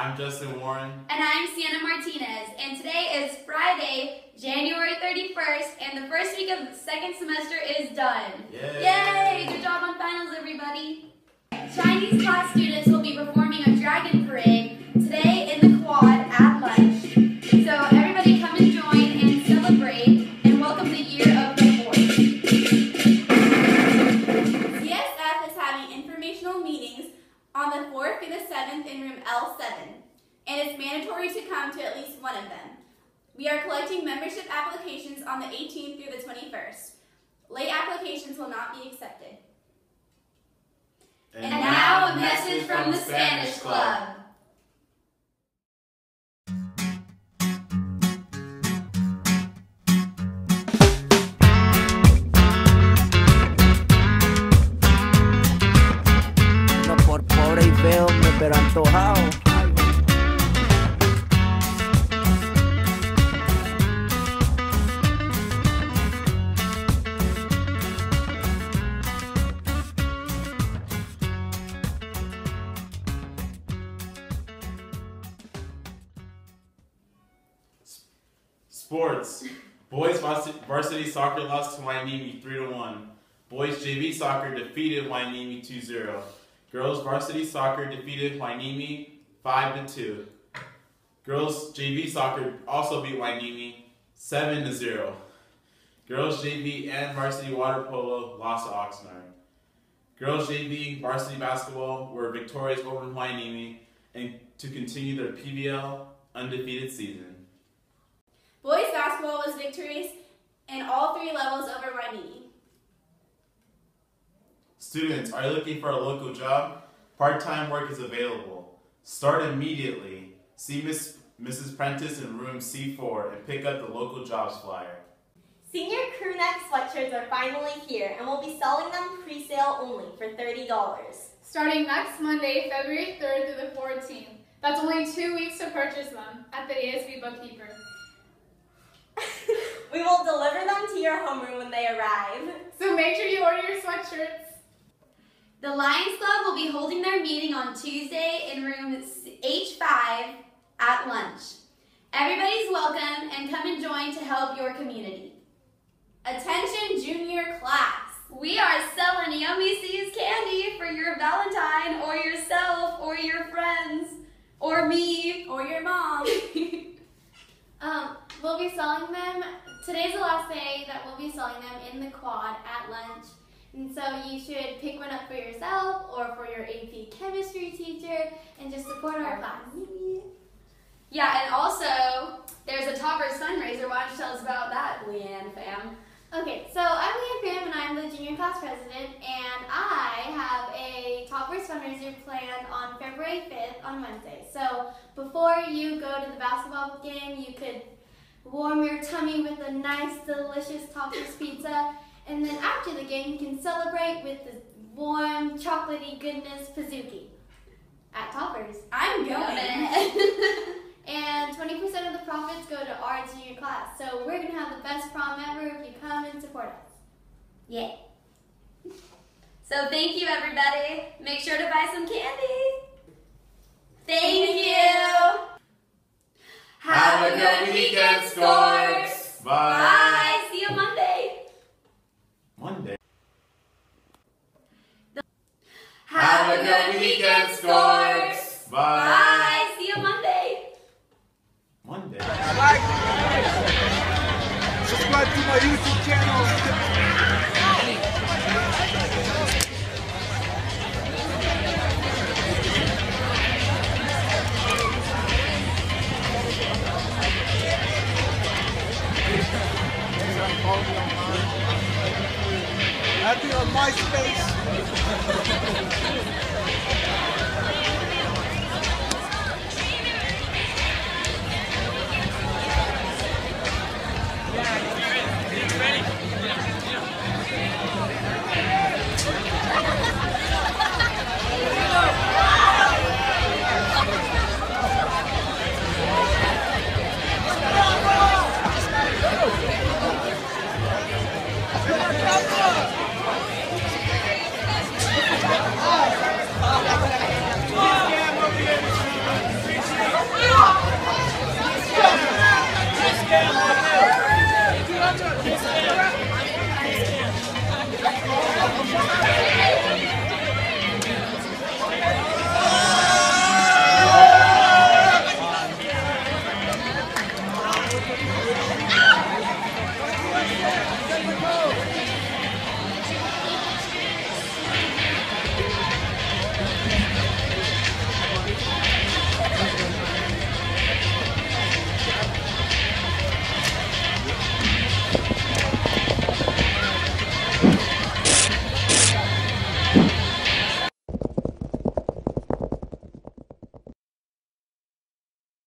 I'm Justin Warren. And I'm Sienna Martinez. And today is Friday, January 31st, and the first week of the second semester is done. Yay! Good job on finals, everybody. Chinese class students will be performing a dragon parade today in the quad at lunch. So everybody come and join and celebrate and welcome the year of the horse. CSF is having informational meetings on the 4th through the 7th in room L7, and it's mandatory to come to at least one of them. We are collecting membership applications on the 18th through the 21st. Late applications will not be accepted. And now a message from the Spanish Club. No por pobre y feo, pero antojado. Sports. Boys varsity soccer lost to Hueneme 3-1. Boys JV soccer defeated Hueneme 2-0. Girls varsity soccer defeated Hueneme 5-2. Girls JV soccer also beat Hueneme 7-0. Girls JV and varsity water polo lost to Oxnard. Girls JV varsity basketball were victorious over Hueneme and to continue their PBL undefeated season. Boys basketball was victorious in all 3 levels over Hueneme. Students, are you looking for a local job? Part-time work is available. Start immediately. See Mrs. Prentice in room C4 and pick up the local jobs flyer. Senior crew neck sweatshirts are finally here, and we'll be selling them pre-sale only for $30. Starting next Monday, February 3rd through the 14th. That's only 2 weeks to purchase them at the ASB Bookkeeper. We will deliver them to your homeroom when they arrive. So make sure you order your sweatshirts. The Lions Club will be holding their meeting on Tuesday in room H5 at lunch. Everybody's welcome and come and join to help your community. Attention junior class. We are selling Yummy Seas candy for your Valentine or yourself or your friends or me or your mom. We'll be selling them, today's the last day that we'll be selling them in the quad at lunch. And so you should pick one up for yourself or for your AP chemistry teacher and just support our class. Yeah, and also, there's a Toppers fundraiser. Why don't you tell us about that, Leanne fam? Okay, so I'm Leanne Pham and I'm the junior class president, and I have a Toppers fundraiser planned on February 5th on Wednesday. So before you go to the basketball game, you could warm your tummy with a nice, delicious Toppers pizza, and then after the game, you can celebrate with the warm, chocolatey goodness Pizookie at Toppers. I'm going. And 20% of the profits go to our junior class. So we're going to have the best prom ever if you come and support us. Yeah. So thank you, everybody. Make sure to buy some candy.